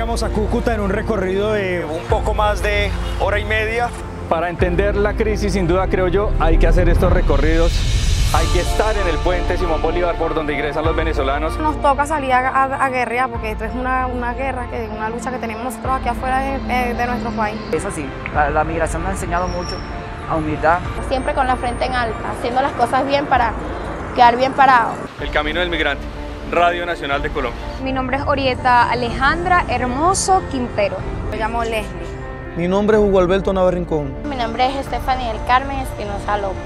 llegamos a Cúcuta en un recorrido de un poco más de hora y media. Para entender la crisis, sin duda creo yo, hay que hacer estos recorridos. Hay que estar en el puente Simón Bolívar por donde ingresan los venezolanos. Nos toca salir a guerrear porque esto es una guerra, una lucha que tenemos nosotros aquí afuera de nuestro país. Eso sí, la migración nos ha enseñado mucho a humildad. Siempre con la frente en alta, haciendo las cosas bien para quedar bien parado. El Camino del Migrante, Radio Nacional de Colombia. Mi nombre es Orieta Alejandra Hermoso Quintero. Me llamo Leslie. Mi nombre es Hugo Alberto Nava-Rincón. Mi nombre es Estefania del Carmen Espinosa López.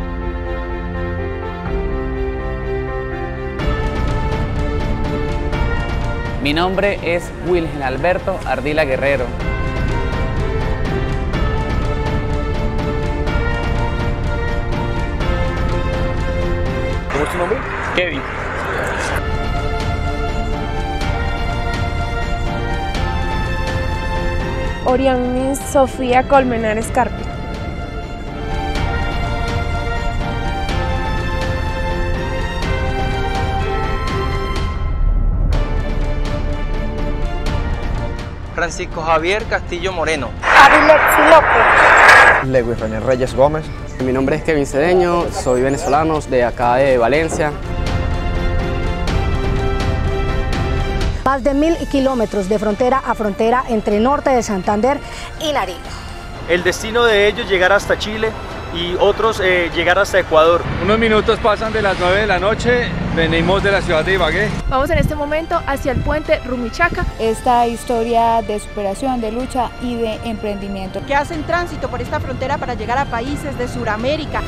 Mi nombre es Wilgen Alberto Ardila Guerrero. ¿Cómo es tu nombre? Kevin. Oriani Sofía Colmenares Carpio. Francisco Javier Castillo Moreno. Arilexi López. Lewis René Reyes Gómez. Mi nombre es Kevin Cedeño, soy venezolano de acá de Valencia. Más de 1000 kilómetros de frontera a frontera entre norte de Santander y Nariño. El destino de ellos llegar hasta Chile y otros llegar hasta Ecuador. Unos minutos pasan de las 9 de la noche, venimos de la ciudad de Ibagué. Vamos en este momento hacia el puente Rumichaca. Esta historia de superación, de lucha y de emprendimiento. Que hacen tránsito por esta frontera para llegar a países de Sudamérica.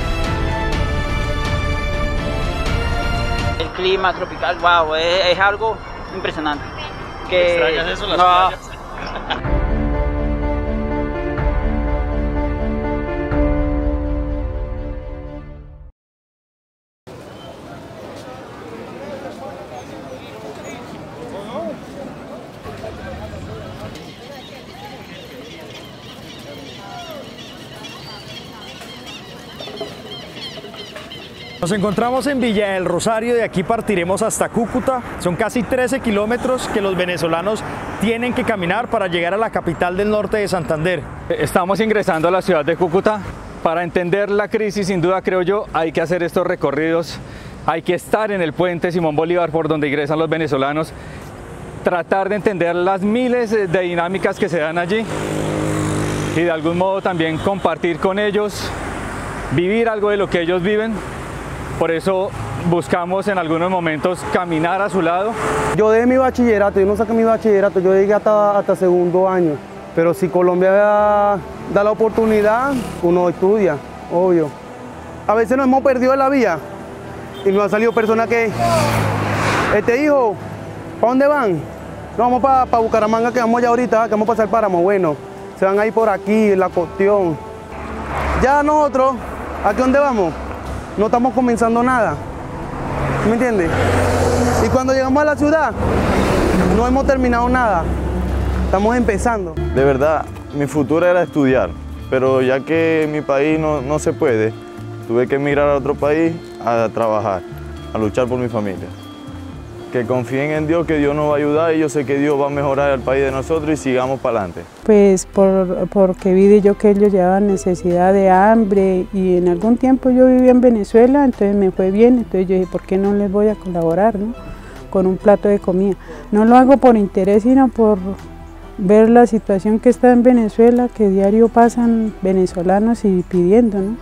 El clima tropical, wow, es algo impresionante. ¿Extrañas eso, las playas? Nos encontramos en Villa del Rosario, de aquí partiremos hasta Cúcuta. Son casi 13 kilómetros que los venezolanos tienen que caminar para llegar a la capital del norte de Santander. Estamos ingresando a la ciudad de Cúcuta. Para entender la crisis, sin duda creo yo, hay que hacer estos recorridos. Hay que estar en el puente Simón Bolívar por donde ingresan los venezolanos. Tratar de entender las miles de dinámicas que se dan allí. Y de algún modo también compartir con ellos, vivir algo de lo que ellos viven. Por eso buscamos en algunos momentos caminar a su lado. Yo dejé mi bachillerato, yo no saqué mi bachillerato, yo llegué hasta segundo año. Pero si Colombia da la oportunidad, uno estudia, obvio. A veces nos hemos perdido en la vía y nos han salido personas que, hijo, ¿para dónde van? No, vamos para Bucaramanga, que vamos allá ahorita, que vamos a pasar páramo. Bueno, se van a ir por aquí, la cuestión. Ya nosotros, ¿aquí dónde vamos? No estamos comenzando nada, ¿me entiendes? Y cuando llegamos a la ciudad, no hemos terminado nada, estamos empezando. De verdad, mi futuro era estudiar, pero ya que en mi país no se puede, tuve que emigrar a otro país a trabajar, a luchar por mi familia. Que confíen en Dios, que Dios nos va a ayudar y yo sé que Dios va a mejorar el país de nosotros y sigamos para adelante. Pues porque vi yo que ellos llevaban necesidad de hambre y en algún tiempo yo vivía en Venezuela, entonces me fue bien, entonces yo dije, ¿por qué no les voy a colaborar, no? Con un plato de comida? No lo hago por interés, sino por ver la situación que está en Venezuela, que diario pasan venezolanos y pidiendo, ¿no?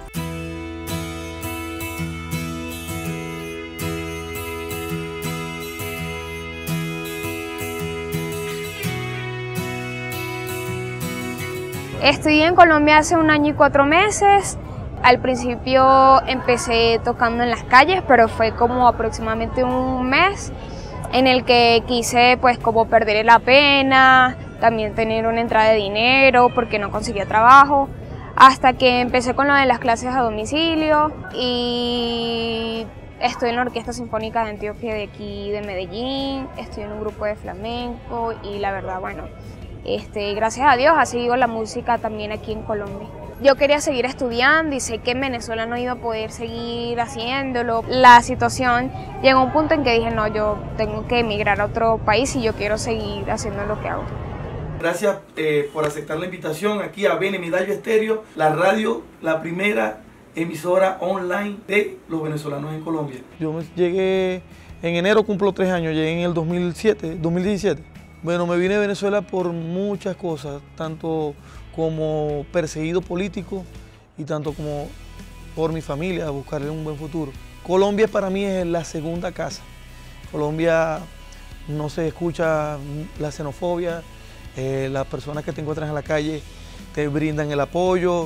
Estoy en Colombia hace 1 año y 4 meses. Al principio empecé tocando en las calles, pero fue como aproximadamente 1 mes en el que quise pues como perder la pena, también tener una entrada de dinero porque no conseguía trabajo, hasta que empecé con lo de las clases a domicilio y estoy en la Orquesta Sinfónica de Antioquia de aquí de Medellín, estoy en un grupo de flamenco y la verdad, bueno, gracias a Dios ha seguido la música también aquí en Colombia. Yo quería seguir estudiando y sé que en Venezuela no iba a poder seguir haciéndolo. La situación llegó a un punto en que dije, no, yo tengo que emigrar a otro país y yo quiero seguir haciendo lo que hago. Gracias por aceptar la invitación aquí a Bene Medallo Estéreo, la radio, la primera emisora online de los venezolanos en Colombia. Yo llegué en enero, cumplo 3 años, llegué en el 2017. Bueno, me vine de Venezuela por muchas cosas, tanto como perseguido político y tanto como por mi familia, a buscarle un buen futuro. Colombia para mí es la segunda casa. Colombia no se escucha la xenofobia, las personas que te encuentras en la calle te brindan el apoyo,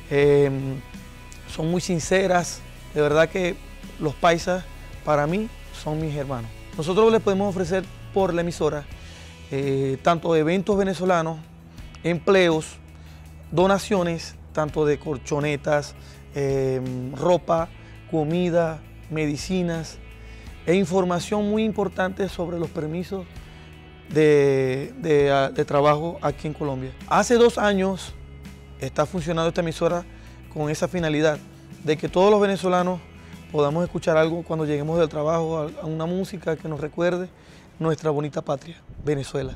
son muy sinceras. De verdad que los paisas para mí son mis hermanos. Nosotros les podemos ofrecer por la emisora tanto eventos venezolanos, empleos, donaciones, tanto de colchonetas, ropa, comida, medicinas e información muy importante sobre los permisos de trabajo aquí en Colombia. Hace 2 años está funcionando esta emisora con esa finalidad de que todos los venezolanos podamos escuchar algo cuando lleguemos del trabajo, a una música que nos recuerde nuestra bonita patria, Venezuela.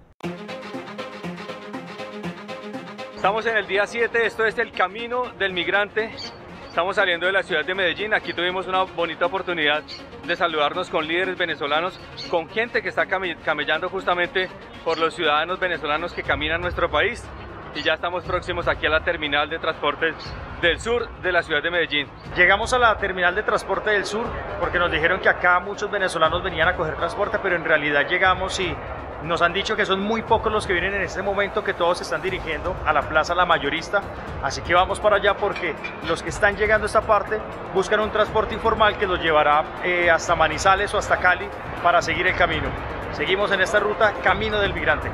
Estamos en el día 7, esto es el Camino del Migrante. Estamos saliendo de la ciudad de Medellín. Aquí tuvimos una bonita oportunidad de saludarnos con líderes venezolanos, con gente que está camellando justamente por los ciudadanos venezolanos que caminan nuestro país. Y ya estamos próximos aquí a la terminal de transportes del sur de la ciudad de Medellín. Llegamos a la terminal de transporte del sur porque nos dijeron que acá muchos venezolanos venían a coger transporte, pero en realidad llegamos y nos han dicho que son muy pocos los que vienen en este momento, que todos se están dirigiendo a la plaza La Mayorista, así que vamos para allá porque los que están llegando a esta parte buscan un transporte informal que los llevará hasta Manizales o hasta Cali para seguir el camino. Seguimos en esta ruta Camino del Migrante.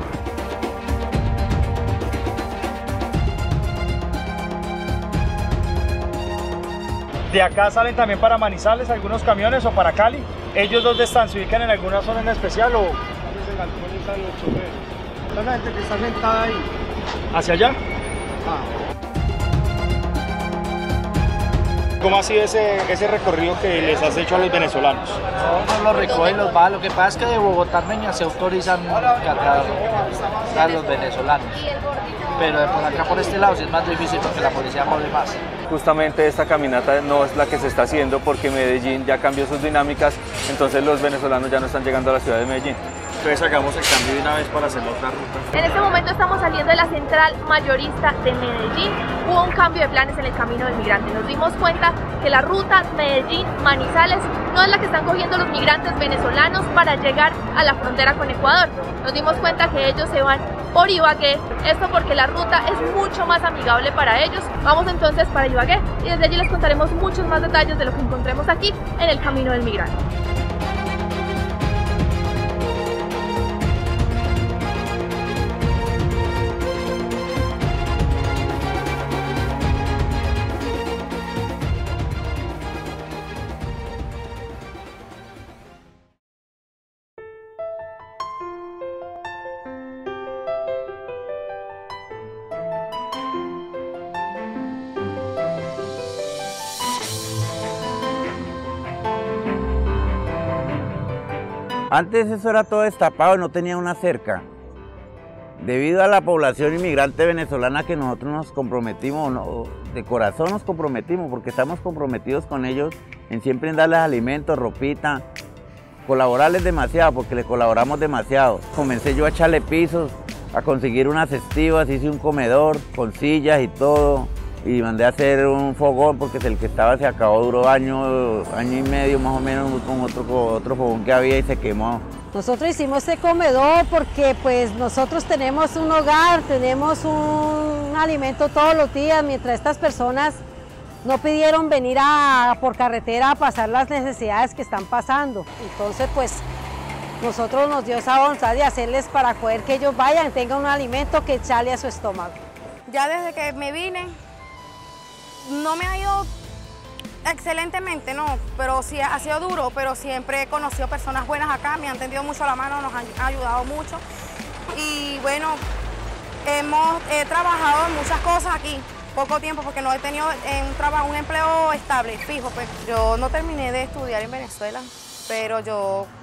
De acá salen también para Manizales algunos camiones o para Cali. ¿Ellos dónde están? ¿Se ubican en alguna zona en especial o...? La gente que está sentada ahí. ¿Hacia allá? ¿Cómo ha sido ese recorrido que les has hecho a los venezolanos? No los recogen, los va. Lo que pasa es que de Bogotá Armenia se autorizan cargar a los venezolanos. Pero por acá, por este lado, sí es más difícil porque la policía jode más. Justamente esta caminata no es la que se está haciendo porque Medellín ya cambió sus dinámicas, entonces los venezolanos ya no están llegando a la ciudad de Medellín. Entonces hagamos el cambio de una vez para hacer otra ruta. En este momento estamos saliendo de la central mayorista de Medellín. Hubo un cambio de planes en el Camino del Migrante. Nos dimos cuenta que la ruta Medellín-Manizales no es la que están cogiendo los migrantes venezolanos para llegar a la frontera con Ecuador. Nos dimos cuenta que ellos se van por Ibagué, esto porque la ruta es mucho más amigable para ellos. Vamos entonces para Ibagué y desde allí les contaremos muchos más detalles de lo que encontremos aquí en el Camino del Migrante. Antes eso era todo destapado y no tenía una cerca. Debido a la población inmigrante venezolana que nosotros nos comprometimos, de corazón nos comprometimos, porque estamos comprometidos con ellos en siempre en darles alimentos, ropita, colaborarles demasiado, porque les colaboramos demasiado. Comencé yo a echarle pisos, a conseguir unas estivas, hice un comedor con sillas y todo, y mandé a hacer un fogón porque el que estaba se acabó, duró año y medio más o menos con otro fogón que había y se quemó. Nosotros hicimos este comedor porque pues nosotros tenemos un hogar, tenemos un alimento todos los días, mientras estas personas no pidieron venir por carretera a pasar las necesidades que están pasando. Entonces pues nosotros nos dio esa voluntad de hacerles para poder que ellos vayan, tengan un alimento que echarle a su estómago. Ya desde que me vine, no me ha ido excelentemente, no, pero sí ha sido duro, pero siempre he conocido personas buenas acá, me han tendido mucho la mano, nos han ayudado mucho y bueno, he trabajado en muchas cosas aquí, poco tiempo porque no he tenido un empleo estable, fijo, pues yo no terminé de estudiar en Venezuela, pero yo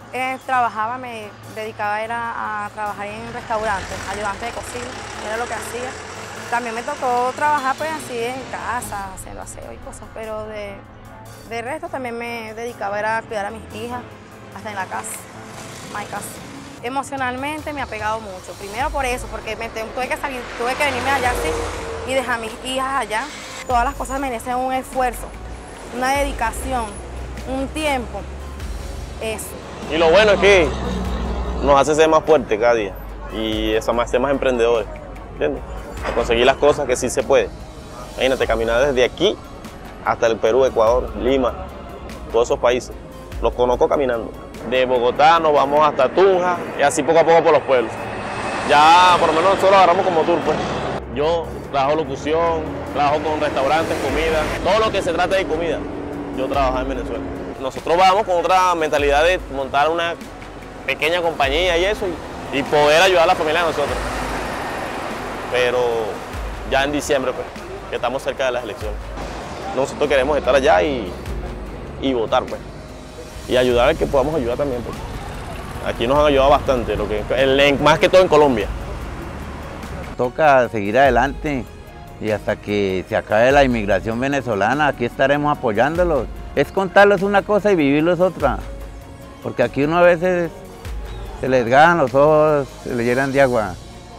trabajaba, me dedicaba a trabajar en restaurantes, ayudante de cocina, era lo que hacía. También me tocó trabajar pues así en casa, haciendo aseo y cosas, pero de resto también me dedicaba a cuidar a mis hijas, hasta en la casa, my casa. Emocionalmente me ha pegado mucho, primero por eso, porque tuve que salir, tuve que venirme allá así y dejar a mis hijas allá. Todas las cosas merecen un esfuerzo, una dedicación, un tiempo, eso. Y lo bueno es que nos hace ser más fuertes cada día y ser más emprendedores, ¿entiendes? A conseguir las cosas que sí se puede. Imagínate, caminar desde aquí hasta el Perú, Ecuador, Lima, todos esos países. Los conozco caminando. De Bogotá nos vamos hasta Tunja y así poco a poco por los pueblos. Ya por lo menos nosotros lo agarramos como tour, pues. Yo trabajo locución, trabajo con restaurantes, comida, todo lo que se trata de comida, yo trabajaba en Venezuela. Nosotros vamos con otra mentalidad de montar una pequeña compañía y eso, y poder ayudar a la familia de nosotros. Pero ya en diciembre, pues, que estamos cerca de las elecciones, nosotros queremos estar allá y votar, pues, y ayudar al que podamos ayudar también, pues. Aquí nos han ayudado bastante, más que todo en Colombia. Toca seguir adelante y hasta que se acabe la inmigración venezolana, aquí estaremos apoyándolos. Es contarles una cosa y vivirlos otra, porque aquí uno a veces se les ganan los ojos, se les llenan de agua.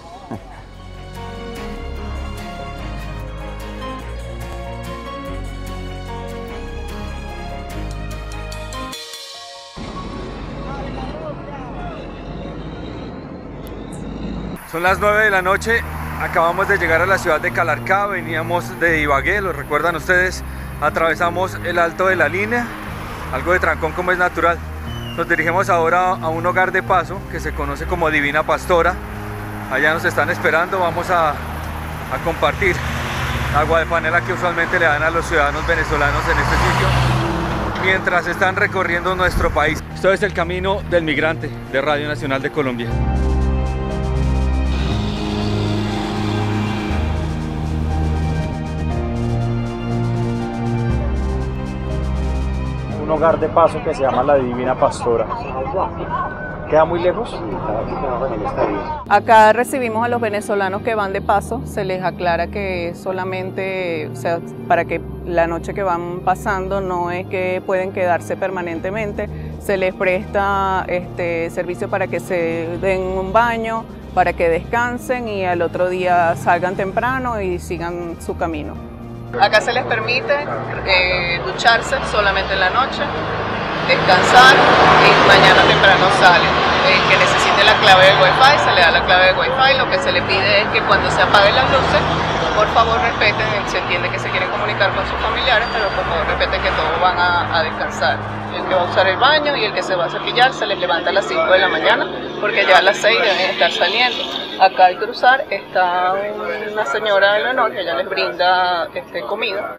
Son las 9 de la noche, acabamos de llegar a la ciudad de Calarcá, veníamos de Ibagué, lo recuerdan ustedes, atravesamos el Alto de la Línea, algo de trancón como es natural. Nos dirigimos ahora a un hogar de paso que se conoce como Divina Pastora. Allá nos están esperando, vamos a compartir agua de panela que usualmente le dan a los ciudadanos venezolanos en este sitio, mientras están recorriendo nuestro país. Esto es El Camino del Migrante de Radio Nacional de Colombia. Un hogar de paso que se llama La Divina Pastora. ¿Queda muy lejos? Acá recibimos a los venezolanos que van de paso, se les aclara que solamente, o sea, para que la noche que van pasando no es que pueden quedarse permanentemente, se les presta servicio para que se den un baño, para que descansen y al otro día salgan temprano y sigan su camino. Acá se les permite ducharse solamente en la noche, descansar y mañana temprano salen. El que necesite la clave del Wi-Fi se le da la clave del Wi-Fi. Lo que se le pide es que cuando se apaguen las luces, por favor respeten, se entiende que se quieren comunicar con sus familiares, pero por favor respeten que todos van a descansar. El que va a usar el baño y el que se va a cepillar se les levanta a las 5 de la mañana porque ya a las 6 deben estar saliendo. Acá al cruzar está una señora de Leonor que ella les brinda comida.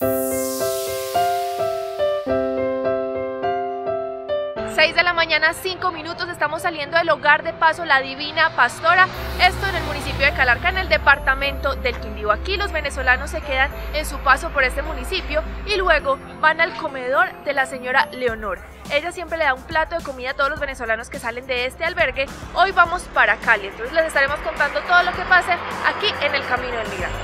6 de la mañana, 5 minutos, estamos saliendo del hogar de paso La Divina Pastora, esto en el municipio de Calarcá, en el departamento del Quindío. Aquí los venezolanos se quedan en su paso por este municipio y luego van al comedor de la señora Leonor. Ella siempre le da un plato de comida a todos los venezolanos que salen de este albergue. Hoy vamos para Cali, entonces les estaremos contando todo lo que pase aquí en el Camino del Migrante.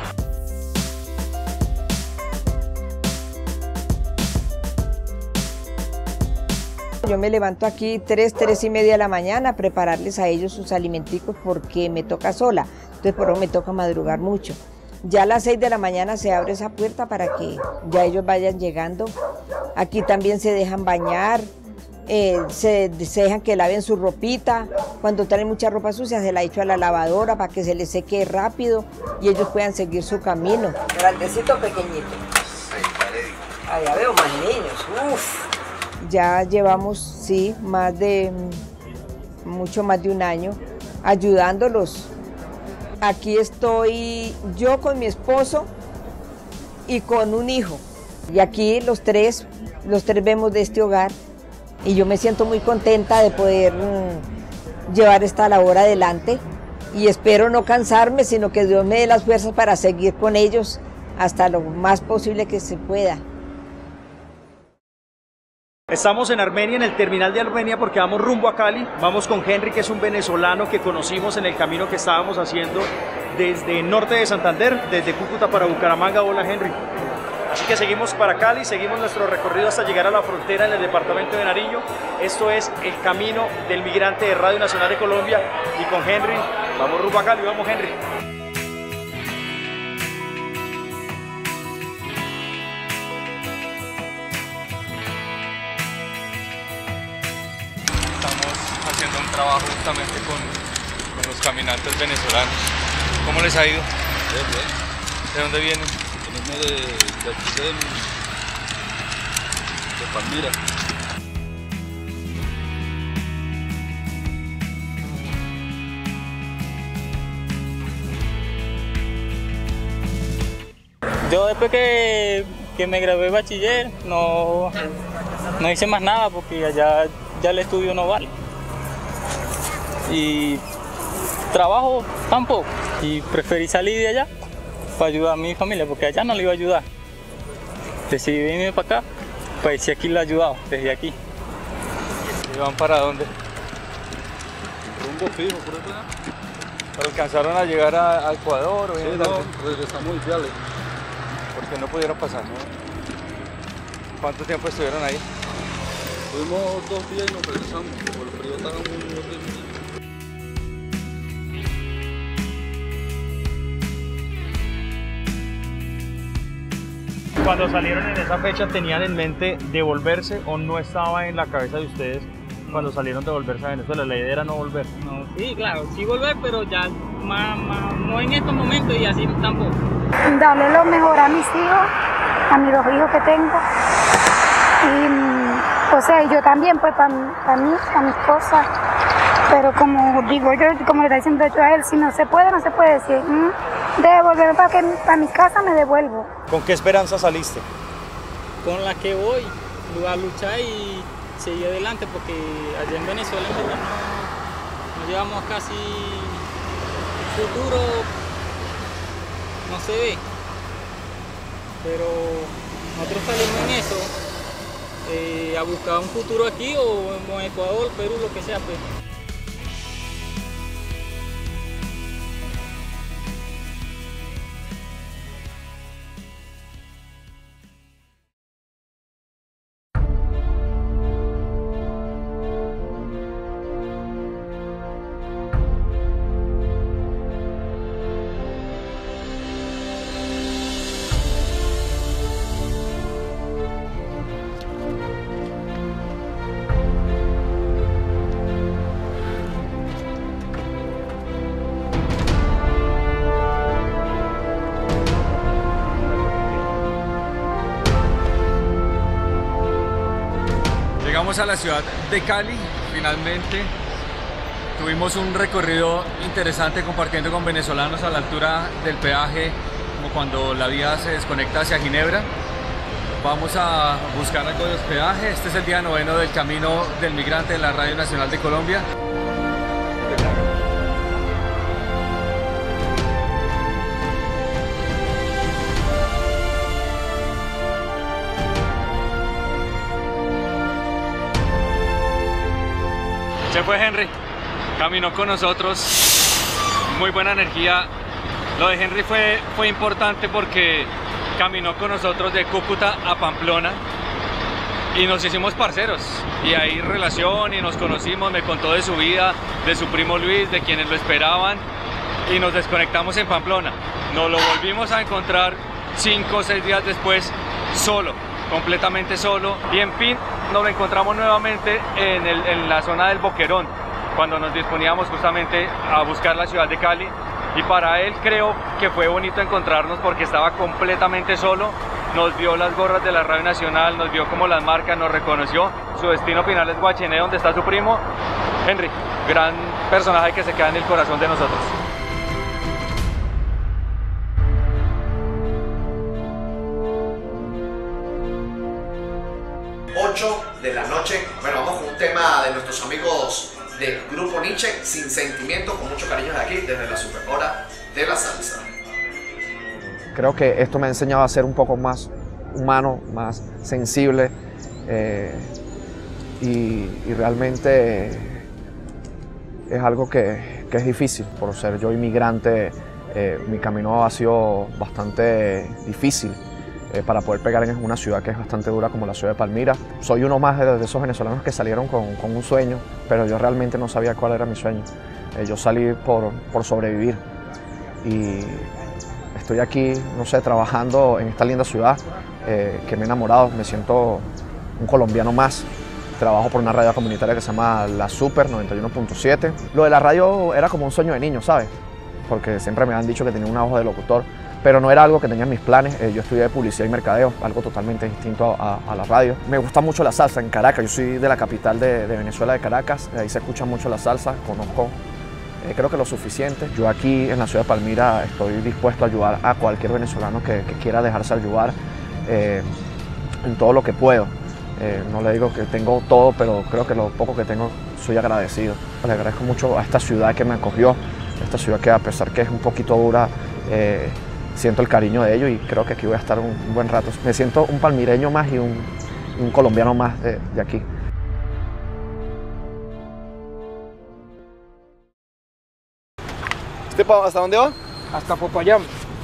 Yo me levanto aquí 3 y media de la mañana a prepararles a ellos sus alimenticos porque me toca sola, entonces por eso me toca madrugar mucho. Ya a las 6 de la mañana se abre esa puerta para que ya ellos vayan llegando. Aquí también se dejan bañar, se dejan que laven su ropita. Cuando traen mucha ropa sucia se la echo a la lavadora para que se les seque rápido y ellos puedan seguir su camino. Grandecito, pequeñito. Allá veo más niños, uff. Ya llevamos, sí, mucho más de un año ayudándolos. Aquí estoy yo con mi esposo y con un hijo. Y aquí los tres vemos de este hogar y yo me siento muy contenta de poder llevar esta labor adelante y espero no cansarme, sino que Dios me dé las fuerzas para seguir con ellos hasta lo más posible que se pueda. Estamos en Armenia, en el terminal de Armenia, porque vamos rumbo a Cali. Vamos con Henry, que es un venezolano que conocimos en el camino que estábamos haciendo desde norte de Santander, desde Cúcuta para Bucaramanga. Hola, Henry. Así que seguimos para Cali, seguimos nuestro recorrido hasta llegar a la frontera en el departamento de Nariño. Esto es el camino del migrante de Radio Nacional de Colombia. Y con Henry, vamos rumbo a Cali. Vamos, Henry. Haciendo un trabajo justamente con los caminantes venezolanos. ¿Cómo les ha ido? Bien, bien. ¿De dónde vienen? Venimos de aquí de Palmira. Yo después que me gradué bachiller no hice más nada porque allá ya el estudio no vale. Y trabajo tampoco. Y preferí salir de allá para ayudar a mi familia porque allá no le iba a ayudar. Decidí venirme para acá, pues si aquí le he ayudado, desde aquí. ¿Y van para dónde? Rumbo fijo, por allá. ¿Pero alcanzaron a llegar a Ecuador? ¿O sí, no, regresamos Ipiales. Porque no pudieron pasar, ¿no? ¿Cuánto tiempo estuvieron ahí? Fuimos 2 días y nos regresamos, por el frío estaba muy horrible. Cuando salieron en esa fecha, ¿tenían en mente devolverse o no estaba en la cabeza de ustedes cuando salieron de volverse a Venezuela? La idea era no volver. No, sí, claro, sí volver, pero ya no en estos momentos y así tampoco. Darle lo mejor a mis hijos, a mis 2 hijos que tengo. Y, o sea, y yo también, pues, para mí, a mis cosas. Pero como digo yo, como le está diciendo yo a él, si no se puede decir, de volver para mi casa me devuelvo. ¿Con qué esperanza saliste? Con la que voy a luchar y seguir adelante, porque allá en Venezuela en verdad no llevamos casi futuro, no se ve. Pero nosotros salimos en eso, a buscar un futuro aquí o en Ecuador, Perú, lo que sea, pues. Llegamos a la ciudad de Cali, finalmente. Tuvimos un recorrido interesante compartiendo con venezolanos a la altura del peaje, como cuando la vía se desconecta hacia Ginebra. Vamos a buscar algo de hospedaje. Este es el día 9º del Camino del Migrante de la Radio Nacional de Colombia. Se fue Henry, caminó con nosotros, muy buena energía. Lo de Henry fue importante porque caminó con nosotros de Cúcuta a Pamplona y nos hicimos parceros. Y hay relación y nos conocimos, me contó de su vida, de su primo Luis, de quienes lo esperaban, y nos desconectamos en Pamplona. Nos lo volvimos a encontrar 5 o 6 días después, solo, completamente solo, y en fin, nos lo encontramos nuevamente en la zona del Boquerón, cuando nos disponíamos justamente a buscar la ciudad de Cali. Y para él creo que fue bonito encontrarnos porque estaba completamente solo. Nos vio las gorras de la Radio Nacional, nos vio como las marcas, nos reconoció. Su destino final es Guachené, donde está su primo. Henry, gran personaje que se queda en el corazón de nosotros. De la noche. Bueno, vamos con un tema de nuestros amigos del Grupo Nietzsche, Sin Sentimiento, con mucho cariño de aquí, desde la super hora de la salsa. Creo que esto me ha enseñado a ser un poco más humano, más sensible, y realmente es algo que es difícil. Por ser yo inmigrante, mi camino ha sido bastante difícil para poder pegar en una ciudad que es bastante dura como la ciudad de Palmira. Soy uno más de esos venezolanos que salieron con un sueño, pero yo realmente no sabía cuál era mi sueño. Yo salí por sobrevivir y estoy aquí, no sé, trabajando en esta linda ciudad que me he enamorado. Me siento un colombiano más. Trabajo por una radio comunitaria que se llama La Super 91.7. Lo de la radio era como un sueño de niño, ¿sabes? Porque siempre me han dicho que tenía una voz de locutor, pero no era algo que tenía en mis planes. Yo estudié publicidad y mercadeo, algo totalmente distinto a la radio. Me gusta mucho la salsa en Caracas. Yo soy de la capital de Venezuela, de Caracas. Ahí se escucha mucho la salsa, conozco creo que lo suficiente. Yo aquí en la ciudad de Palmira estoy dispuesto a ayudar a cualquier venezolano que quiera dejarse ayudar en todo lo que puedo. No le digo que tengo todo, pero creo que lo poco que tengo soy agradecido. Le agradezco mucho a esta ciudad que me acogió, esta ciudad que a pesar que es un poquito dura, siento el cariño de ellos y creo que aquí voy a estar un buen rato. Me siento un palmireño más y un colombiano más de aquí. ¿Hasta dónde va? Hasta Popayán.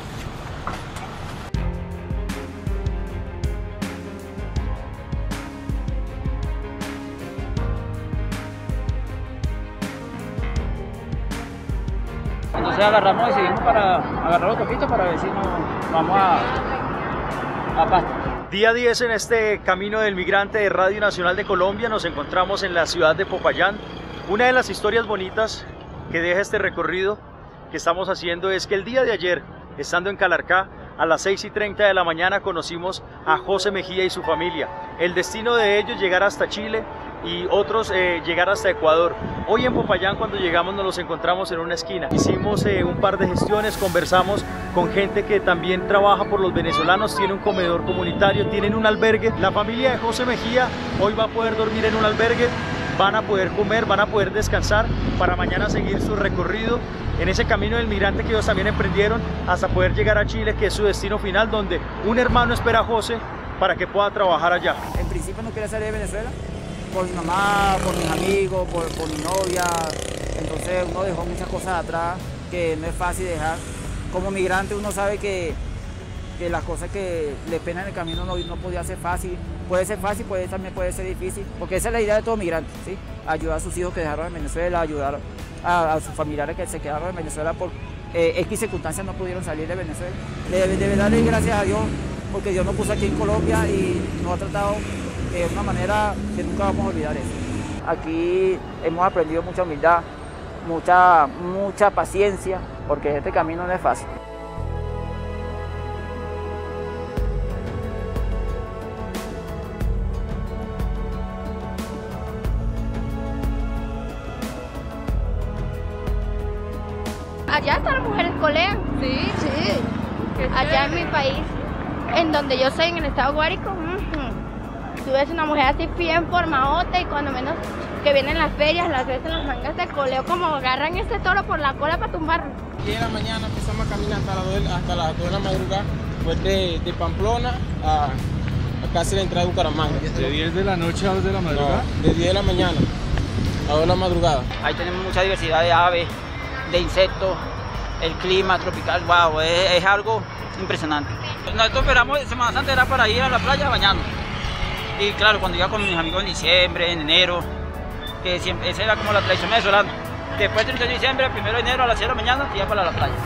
Entonces agarramos y seguimos para agarrar autopista para ver si nos vamos a Pasto. Día 10 en este Camino del Migrante de Radio Nacional de Colombia. Nos encontramos en la ciudad de Popayán. Una de las historias bonitas que deja este recorrido que estamos haciendo es que el día de ayer, estando en Calarcá, a las 6:30 de la mañana conocimos a José Mejía y su familia. El destino de ellos llegar hasta Chile y otros llegar hasta Ecuador. Hoy en Popayán, cuando llegamos, nos los encontramos en una esquina. Hicimos un par de gestiones, conversamos con gente que también trabaja por los venezolanos, tiene un comedor comunitario, tienen un albergue. La familia de José Mejía hoy va a poder dormir en un albergue, van a poder comer, van a poder descansar para mañana seguir su recorrido en ese camino del migrante que ellos también emprendieron hasta poder llegar a Chile, que es su destino final, donde un hermano espera a José para que pueda trabajar allá. En principio no quería salir de Venezuela por mi mamá, por mis amigos, por mi novia. Entonces uno dejó muchas cosas atrás que no es fácil dejar. Como migrante uno sabe que las cosas que le penan en el camino no podía ser fácil. Puede ser fácil, también puede ser difícil, porque esa es la idea de todo migrante, ¿sí? Ayudar a sus hijos que dejaron en Venezuela, ayudar a sus familiares que se quedaron en Venezuela por X circunstancias no pudieron salir de Venezuela. De darle gracias a Dios, porque Dios nos puso aquí en Colombia y nos ha tratado de una manera que nunca vamos a olvidar eso. Aquí hemos aprendido mucha humildad, mucha paciencia, porque este camino no es fácil. Allá están las mujeres colegas. Sí, sí. Allá en mi país, en donde yo soy, en el estado Guárico, tú ves una mujer así bien formadota y cuando menos que vienen las ferias, las ves en las mangas de coleo, como agarran ese toro por la cola para tumbarlo. 10 de la mañana empezamos a caminar hasta las 2 de la madrugada, pues de Pamplona a casi la entrada de Bucaramanga. ¿De 10 de la noche a 2 de la madrugada? No, de 10 de la mañana a 2 de la madrugada. Ahí tenemos mucha diversidad de aves, de insectos, el clima tropical, wow, es algo impresionante. Nosotros esperamos, Semana Santa era para ir a la playa a bañarnos. Y claro, cuando iba con mis amigos en diciembre, en enero, que siempre, esa era como la tradición venezolana. Después del 31 de diciembre, el 1 de enero a las 6 de la mañana, iba para la playa.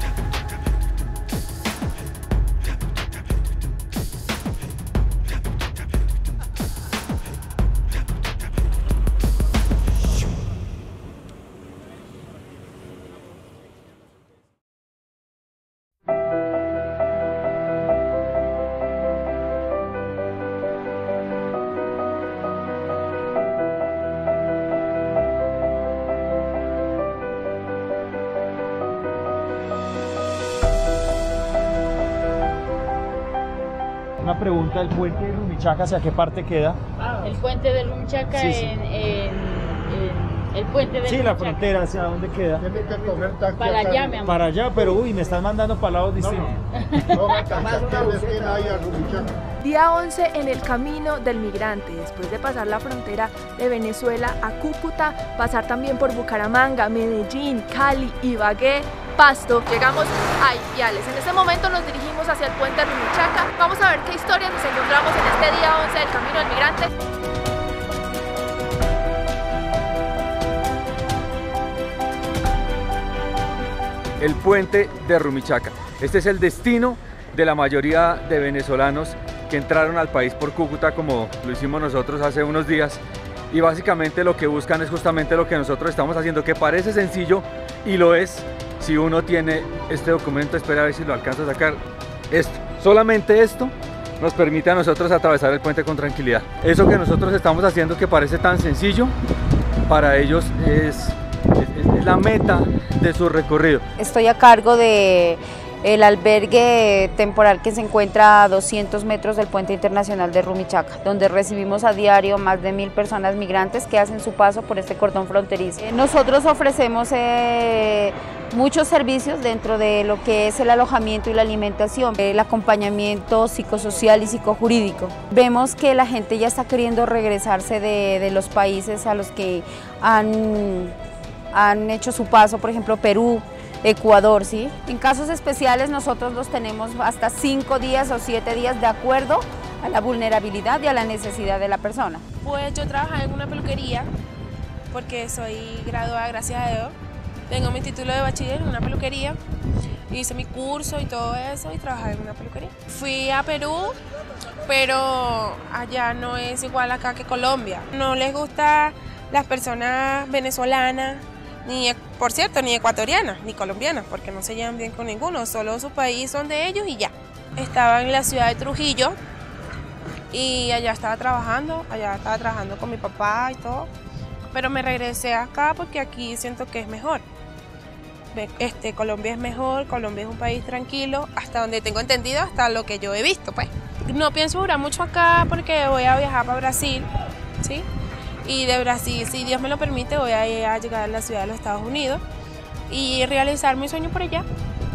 Una pregunta, ¿el puente de Rumichaca hacia qué parte queda? El puente de Rumichaca sí, sí. En El puente de Sí, la frontera, ¿hacia dónde queda? Tiene que coger taxi para allá, mi amor. Para allá, pero uy, me están mandando para lados distintos. Día 11 en el camino del migrante, después de pasar la frontera de Venezuela a Cúcuta, pasar también por Bucaramanga, Medellín, Cali, Ibagué, Pasto, llegamos a Ipiales. En este momento nos dirigimos hacia el puente de Rumichaca. Vamos a ver qué historias nos encontramos en este día 11 del camino del migrante. El puente de Rumichaca. Este es el destino de la mayoría de venezolanos que entraron al país por Cúcuta, como lo hicimos nosotros hace unos días, y básicamente lo que buscan es justamente lo que nosotros estamos haciendo, que parece sencillo y lo es si uno tiene este documento. Espera a ver si lo alcanza a sacar. Esto, solamente esto nos permite a nosotros atravesar el puente con tranquilidad. Eso que nosotros estamos haciendo, que parece tan sencillo, para ellos es la meta de su recorrido. Estoy a cargo de el albergue temporal que se encuentra a 200 metros del puente internacional de Rumichaca, donde recibimos a diario más de 1000 personas migrantes que hacen su paso por este cordón fronterizo. Nosotros ofrecemos muchos servicios dentro de lo que es el alojamiento y la alimentación, el acompañamiento psicosocial y psicojurídico. Vemos que la gente ya está queriendo regresarse de los países a los que han hecho su paso, por ejemplo Perú, Ecuador, ¿sí? En casos especiales nosotros los tenemos hasta 5 días o 7 días de acuerdo a la vulnerabilidad y a la necesidad de la persona. Pues yo trabajaba en una peluquería porque soy graduada, gracias a Dios. Tengo mi título de bachiller en una peluquería, hice mi curso y todo eso y trabajaba en una peluquería. Fui a Perú, pero allá no es igual acá que Colombia. No les gusta las personas venezolanas, ni, por cierto, ni ecuatorianas, ni colombianas, porque no se llevan bien con ninguno, solo su país son de ellos y ya. Estaba en la ciudad de Trujillo y allá estaba trabajando con mi papá y todo, pero me regresé acá porque aquí siento que es mejor. Colombia es mejor, Colombia es un país tranquilo, hasta donde tengo entendido, hasta lo que yo he visto, pues. No pienso durar mucho acá porque voy a viajar para Brasil, ¿sí? Y de Brasil, si Dios me lo permite, voy a llegar a la ciudad de los Estados Unidos y realizar mi sueño por allá.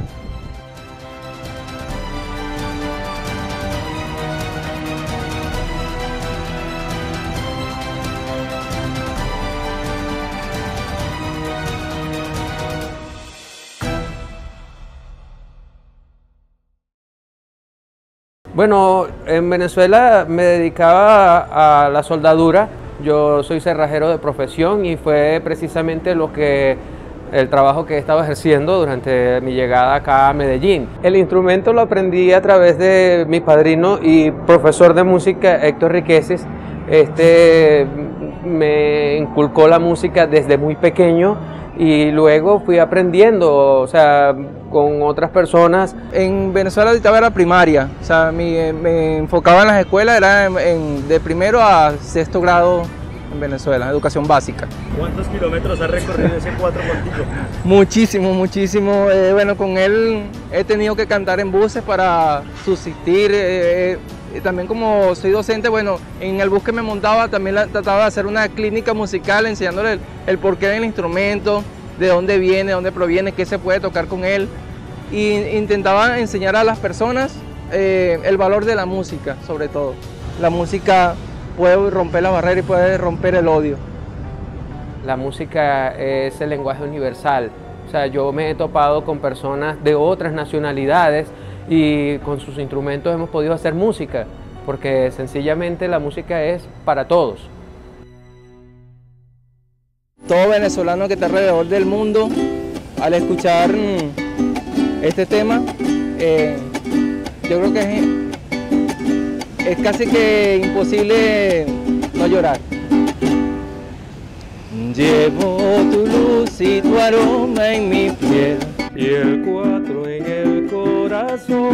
Bueno, en Venezuela me dedicaba a la soldadura. Yo soy cerrajero de profesión y fue precisamente el trabajo que he estado ejerciendo durante mi llegada acá a Medellín. El instrumento lo aprendí a través de mi padrino y profesor de música, Héctor Riqueses. Me inculcó la música desde muy pequeño y luego fui aprendiendo, o sea, con otras personas. En Venezuela estaba la primaria, o sea, me enfocaba en las escuelas, era de primero a 6º grado en Venezuela, educación básica. ¿Cuántos kilómetros has recorrido ese 4 contigo? Muchísimo, muchísimo. Bueno, con él he tenido que cantar en buses para subsistir. También como soy docente, bueno, en el bus que me montaba también trataba de hacer una clínica musical enseñándole el porqué del instrumento, de dónde viene, de dónde proviene, qué se puede tocar con él. Y intentaba enseñar a las personas el valor de la música, sobre todo. La música puede romper la barrera y puede romper el odio. La música es el lenguaje universal. O sea, yo me he topado con personas de otras nacionalidades y con sus instrumentos hemos podido hacer música, porque sencillamente la música es para todos. Todo venezolano que está alrededor del mundo, al escuchar este tema, yo creo que es casi que imposible no llorar. Llevo tu luz y tu aroma en mi piel y el 4 en el corazón.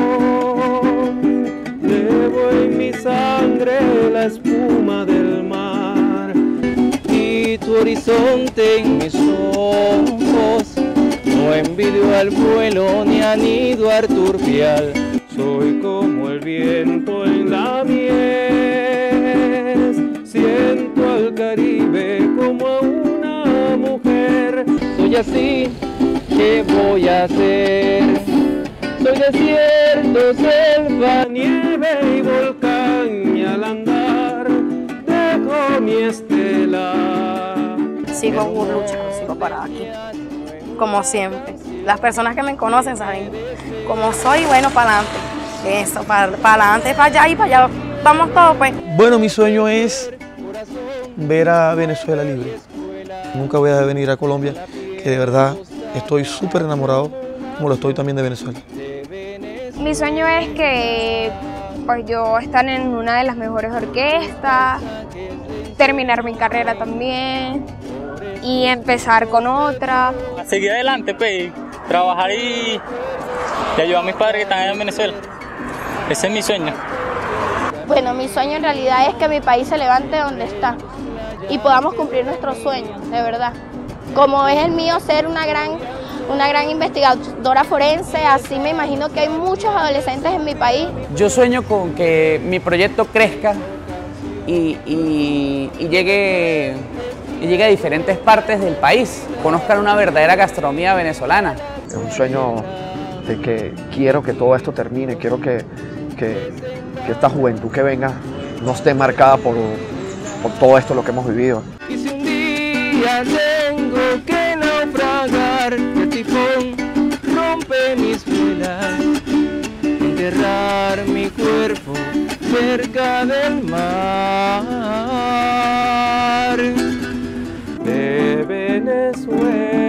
Llevo en mi sangre la espuma del mar y tu horizonte en mis ojos. No envidio al vuelo ni anido a turpial. Soy como el viento en la mies. Siento al Caribe como a una y así, ¿qué voy a hacer? Soy desierto, selva, nieve y volcán, y al andar dejo mi estela. Sigo luchando, sigo parada aquí, como siempre. Las personas que me conocen saben cómo soy, bueno, para adelante. Eso, para adelante, para allá y para allá. Vamos todos, pues. Bueno, mi sueño es ver a Venezuela libre. Nunca voy a venir a Colombia, que de verdad estoy súper enamorado, como lo estoy también de Venezuela. Mi sueño es que pues, yo estar en una de las mejores orquestas, terminar mi carrera también y empezar con otra. Seguir adelante, pues, trabajar y ayudar a mis padres que están en Venezuela. Ese es mi sueño. Bueno, mi sueño en realidad es que mi país se levante donde está y podamos cumplir nuestros sueños, de verdad. Como es el mío ser una gran investigadora forense, así me imagino que hay muchos adolescentes en mi país. Yo sueño con que mi proyecto crezca y llegue a diferentes partes del país, conozcan una verdadera gastronomía venezolana. Es un sueño de que quiero que todo esto termine, quiero que esta juventud que venga no esté marcada por todo esto lo que hemos vivido. Y si un día tengo que naufragar, el tifón rompe mis velas, enterrar mi cuerpo cerca del mar de Venezuela.